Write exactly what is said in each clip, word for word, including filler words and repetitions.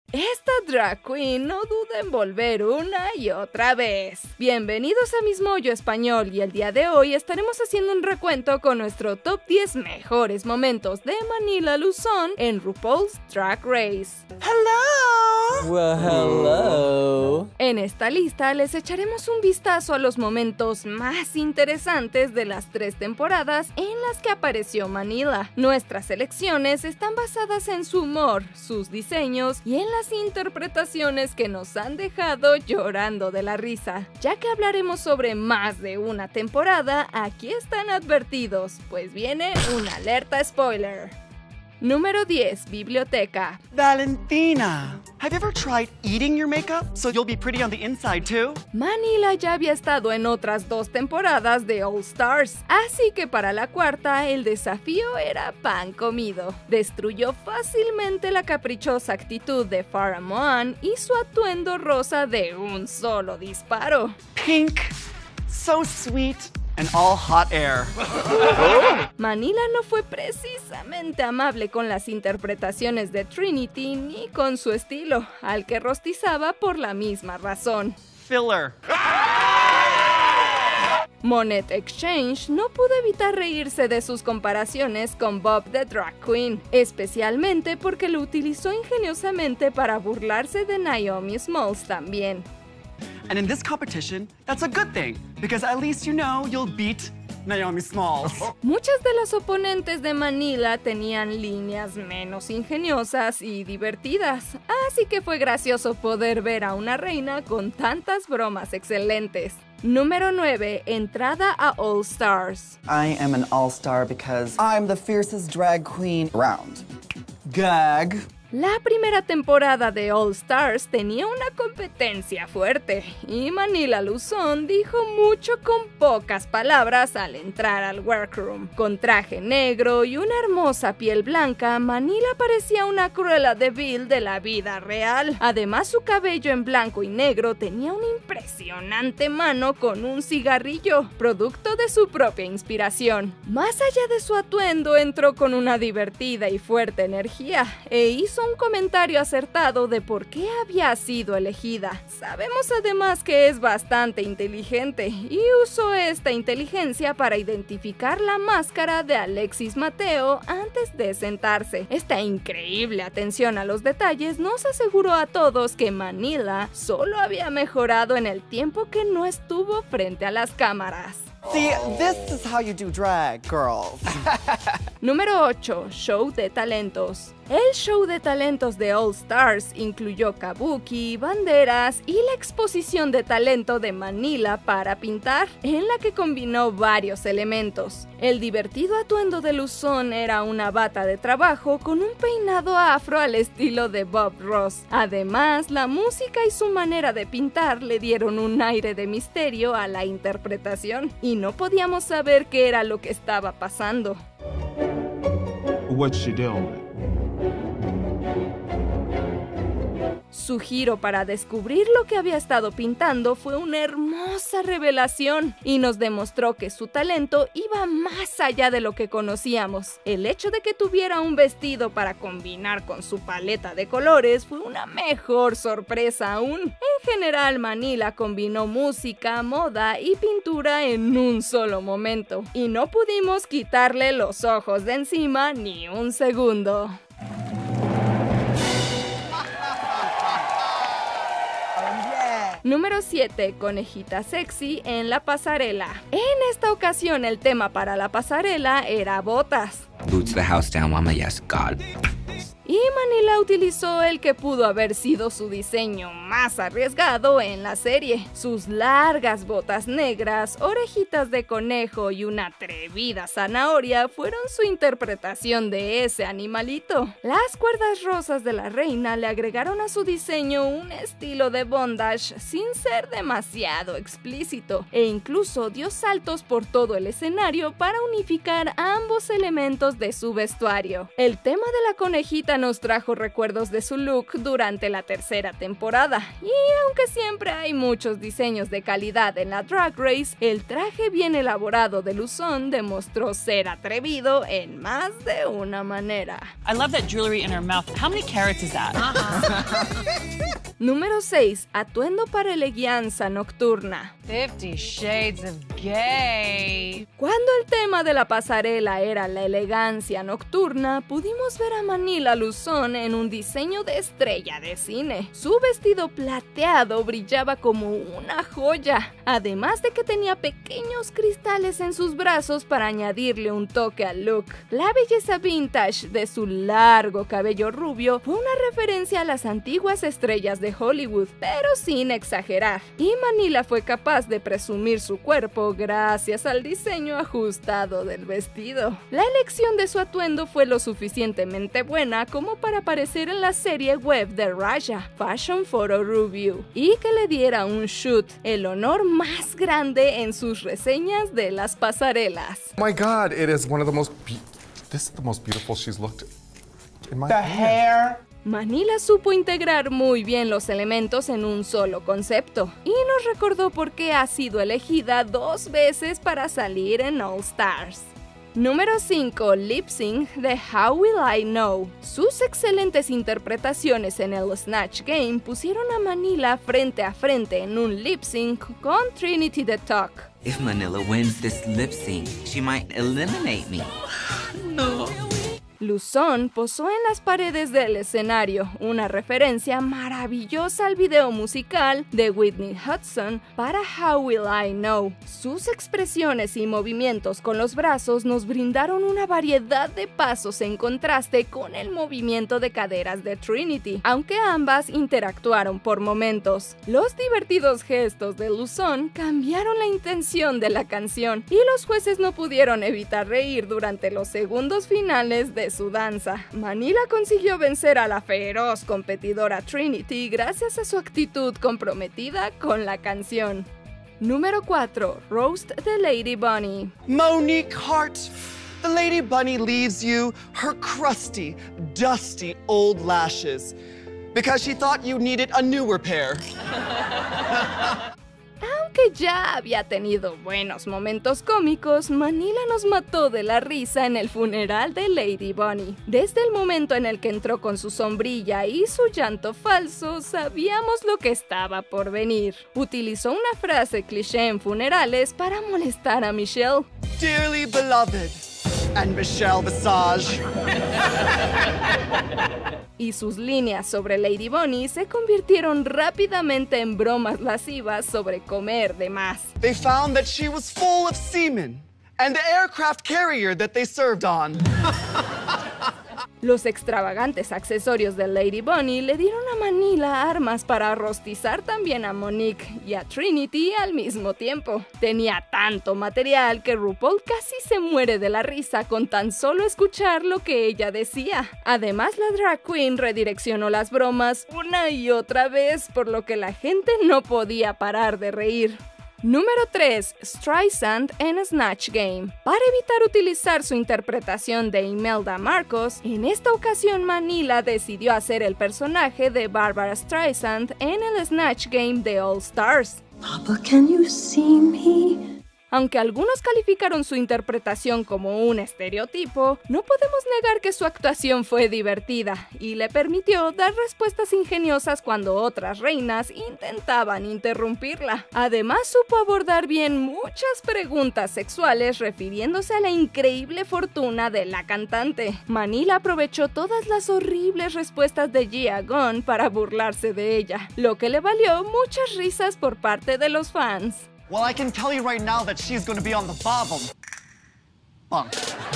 Esta drag queen no duda en volver una y otra vez. Bienvenidos a Miss Mojo Español y el día de hoy estaremos haciendo un recuento con nuestro top diez mejores momentos de Manila Luzon en RuPaul's Drag Race. ¡Hello! Well, hello. En esta lista les echaremos un vistazo a los momentos más interesantes de las tres temporadas en las que apareció Manila. Nuestras elecciones están basadas en su humor, sus diseños y en las interpretaciones que nos han dejado llorando de la risa. Ya que hablaremos sobre más de una temporada, aquí están advertidos, pues viene una alerta spoiler. Número diez. Biblioteca. Valentina, have you ever tried eating your makeup so you'll be pretty on the inside too? Manila ya había estado en otras dos temporadas de All Stars, así que para la cuarta el desafío era pan comido. Destruyó fácilmente la caprichosa actitud de Farrah Moan y su atuendo rosa de un solo disparo. Pink, so sweet, and all hot air. Manila no fue precisamente amable con las interpretaciones de Trinity ni con su estilo, al que rostizaba por la misma razón. Filler. Monét X Change no pudo evitar reírse de sus comparaciones con Bob the Drag Queen, especialmente porque lo utilizó ingeniosamente para burlarse de Naomi Smalls también. And in this competition, that's a good thing, because at least you know you'll beat Naomi Smalls. Muchas de las oponentes de Manila tenían líneas menos ingeniosas y divertidas, así que fue gracioso poder ver a una reina con tantas bromas excelentes. Número nueve. Entrada a All Stars. I am an all-star because I'm the fiercest drag queen around. Gag. La primera temporada de All Stars tenía una competencia fuerte y Manila Luzon dijo mucho con pocas palabras al entrar al workroom. Con traje negro y una hermosa piel blanca, Manila parecía una Cruella de Vil de la vida real. Además, su cabello en blanco y negro tenía una impresionante mano con un cigarrillo, producto de su propia inspiración. Más allá de su atuendo, entró con una divertida y fuerte energía e hizo un comentario acertado de por qué había sido elegida. Sabemos además que es bastante inteligente y usó esta inteligencia para identificar la máscara de Alexis Mateo antes de sentarse. Esta increíble atención a los detalles nos aseguró a todos que Manila solo había mejorado en el tiempo que no estuvo frente a las cámaras. See, this is how you do drag, girls. Número ocho. Show de talentos. El show de talentos de All Stars incluyó kabuki, banderas y la exposición de talento de Manila para pintar, en la que combinó varios elementos. El divertido atuendo de Luzon era una bata de trabajo con un peinado afro al estilo de Bob Ross. Además, la música y su manera de pintar le dieron un aire de misterio a la interpretación, y no podíamos saber qué era lo que estaba pasando. What's she doing? Su giro para descubrir lo que había estado pintando fue una hermosa revelación y nos demostró que su talento iba más allá de lo que conocíamos. El hecho de que tuviera un vestido para combinar con su paleta de colores fue una mejor sorpresa aún. En general, Manila combinó música, moda y pintura en un solo momento, y no pudimos quitarle los ojos de encima ni un segundo. Número siete. Conejita sexy en la pasarela. En esta ocasión el tema para la pasarela era botas. Boots the house down, mama, yes, God. Y Manila utilizó el que pudo haber sido su diseño más arriesgado en la serie. Sus largas botas negras, orejitas de conejo y una atrevida zanahoria fueron su interpretación de ese animalito. Las cuerdas rosas de la reina le agregaron a su diseño un estilo de bondage sin ser demasiado explícito, e incluso dio saltos por todo el escenario para unificar ambos elementos de su vestuario. El tema de la conejita nos trajo recuerdos de su look durante la tercera temporada, y aunque siempre hay muchos diseños de calidad en la Drag Race, el traje bien elaborado de Luzon demostró ser atrevido en más de una manera. I love that jewelry in her mouth. How many carats is that? Número seis. Atuendo para elegancia nocturna. Fifty Shades of Gay. Cuando el tema de la pasarela era la elegancia nocturna, pudimos ver a Manila Luzon en un diseño de estrella de cine. Su vestido plateado brillaba como una joya, además de que tenía pequeños cristales en sus brazos para añadirle un toque al look. La belleza vintage de su largo cabello rubio fue una referencia a las antiguas estrellas de Hollywood, pero sin exagerar. Y Manila fue capaz de presumir su cuerpo gracias al diseño ajustado del vestido. La elección de su atuendo fue lo suficientemente buena como para aparecer en la serie web de Raya, Fashion Photo Review, y que le diera un shoot, el honor más grande en sus reseñas de las pasarelas. Oh my God, it is one of the most be- this is the most beautiful she's looked in my The opinion. hair. Manila supo integrar muy bien los elementos en un solo concepto y nos recordó por qué ha sido elegida dos veces para salir en All Stars. Número cinco. Lip Sync de How Will I Know. Sus excelentes interpretaciones en el Snatch Game pusieron a Manila frente a frente en un lip sync con Trinity the Talk. If Manila wins this lip sync, she might eliminate me. No. Luzon posó en las paredes del escenario, una referencia maravillosa al video musical de Whitney Houston para How Will I Know. Sus expresiones y movimientos con los brazos nos brindaron una variedad de pasos en contraste con el movimiento de caderas de Trinity, aunque ambas interactuaron por momentos. Los divertidos gestos de Luzon cambiaron la intención de la canción y los jueces no pudieron evitar reír durante los segundos finales de su danza. Manila consiguió vencer a la feroz competidora Trinity gracias a su actitud comprometida con la canción. Número cuatro. Roast de Lady Bunny. Monique Hart, the Lady Bunny leaves you her crusty, dusty old lashes because she thought you needed a newer pair. Aunque ya había tenido buenos momentos cómicos, Manila nos mató de la risa en el funeral de Lady Bunny. Desde el momento en el que entró con su sombrilla y su llanto falso, sabíamos lo que estaba por venir. Utilizó una frase cliché en funerales para molestar a Michelle. Dearly beloved, and Michelle Visage. Y sus líneas sobre Lady Bunny se convirtieron rápidamente en bromas lascivas sobre comer de más. They found that she was full of semen and the aircraft carrier that they served on. Los extravagantes accesorios de Lady Bunny le dieron a Manila armas para rostizar también a Monique y a Trinity al mismo tiempo. Tenía tanto material que RuPaul casi se muere de la risa con tan solo escuchar lo que ella decía. Además, la drag queen redireccionó las bromas una y otra vez, por lo que la gente no podía parar de reír. Número tres. Streisand en Snatch Game. Para evitar utilizar su interpretación de Imelda Marcos, en esta ocasión Manila decidió hacer el personaje de Barbara Streisand en el Snatch Game de All Stars. Papa, can you see me? Aunque algunos calificaron su interpretación como un estereotipo, no podemos negar que su actuación fue divertida y le permitió dar respuestas ingeniosas cuando otras reinas intentaban interrumpirla. Además, supo abordar bien muchas preguntas sexuales refiriéndose a la increíble fortuna de la cantante. Manila aprovechó todas las horribles respuestas de Gia Gunn para burlarse de ella, lo que le valió muchas risas por parte de los fans. Well, I can tell you right now that she's going to be on the bottom. Bunk.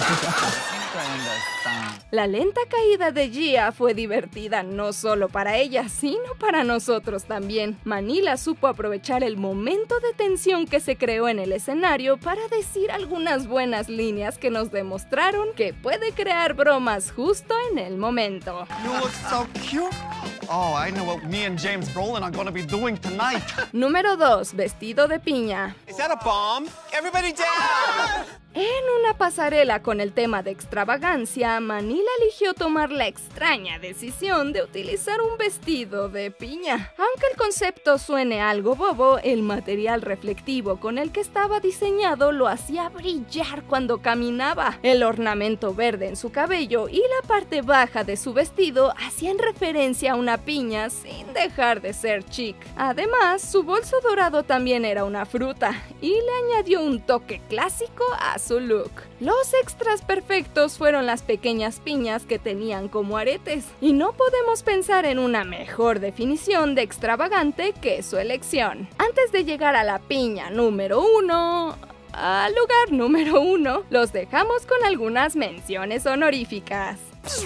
La lenta caída de Gia fue divertida no solo para ella, sino para nosotros también. Manila supo aprovechar el momento de tensión que se creó en el escenario para decir algunas buenas líneas que nos demostraron que puede crear bromas justo en el momento. You look so cute. Oh, I know what me and James Brolin are going to be doing tonight. Número dos. Vestido de piña. Is that a bomb? Everybody down! En una pasarela con el tema de extravagancia, Manila eligió tomar la extraña decisión de utilizar un vestido de piña. Aunque el concepto suene algo bobo, el material reflectivo con el que estaba diseñado lo hacía brillar cuando caminaba. El ornamento verde en su cabello y la parte baja de su vestido hacían referencia a una piña sin dejar de ser chic. Además, su bolso dorado también era una fruta y le añadió un toque clásico a su look. Los extras perfectos fueron las pequeñas piñas que tenían como aretes, y no podemos pensar en una mejor definición de extravagante que su elección. Antes de llegar a la piña número uno, al lugar número uno, los dejamos con algunas menciones honoríficas.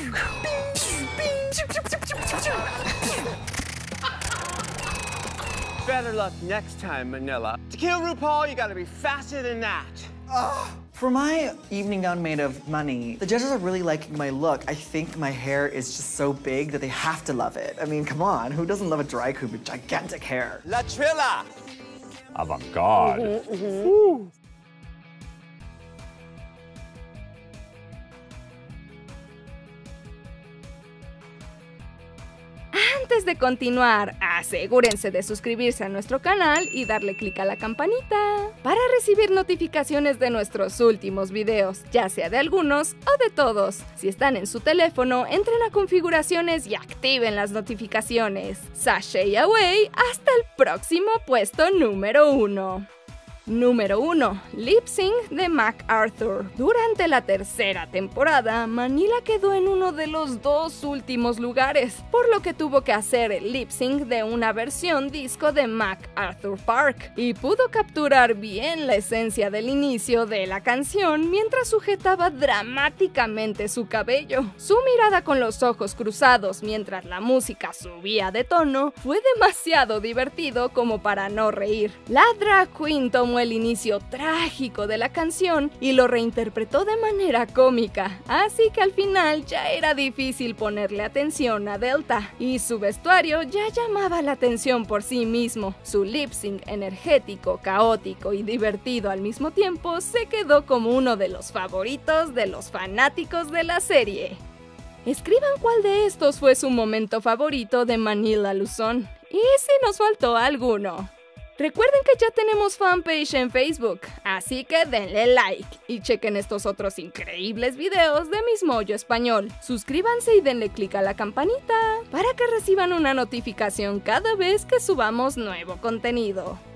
Better luck next time, Manila. To kill RuPaul, you gotta be faster than that. Ugh. For my evening gown made of money, the judges are really liking my look. I think my hair is just so big that they have to love it. I mean, come on, who doesn't love a drag queen with gigantic hair? La Trilla! Avant-garde. Mm-hmm, mm-hmm. Antes de continuar, asegúrense de suscribirse a nuestro canal y darle clic a la campanita para recibir notificaciones de nuestros últimos videos, ya sea de algunos o de todos. Si están en su teléfono, entren a configuraciones y activen las notificaciones. Sashay away hasta el próximo puesto número uno. Número uno. Lip Sync de MacArthur. Durante la tercera temporada, Manila quedó en uno de los dos últimos lugares, por lo que tuvo que hacer el lip sync de una versión disco de MacArthur Park, y pudo capturar bien la esencia del inicio de la canción mientras sujetaba dramáticamente su cabello. Su mirada con los ojos cruzados mientras la música subía de tono fue demasiado divertido como para no reír. La drag queen tomó el inicio trágico de la canción y lo reinterpretó de manera cómica, así que al final ya era difícil ponerle atención a Delta, y su vestuario ya llamaba la atención por sí mismo. Su lip sync energético, caótico y divertido al mismo tiempo se quedó como uno de los favoritos de los fanáticos de la serie. Escriban cuál de estos fue su momento favorito de Manila Luzon, y si nos faltó alguno. Recuerden que ya tenemos fanpage en Facebook, así que denle like y chequen estos otros increíbles videos de Miss Mojo Español. Suscríbanse y denle click a la campanita para que reciban una notificación cada vez que subamos nuevo contenido.